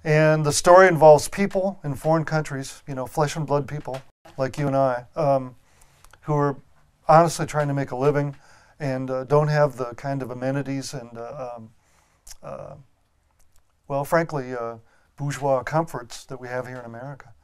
And the story involves people in foreign countries, you know, flesh and blood people like you and I, who are honestly trying to make a living and don't have the kind of amenities and, well, frankly, bourgeois comforts that we have here in America.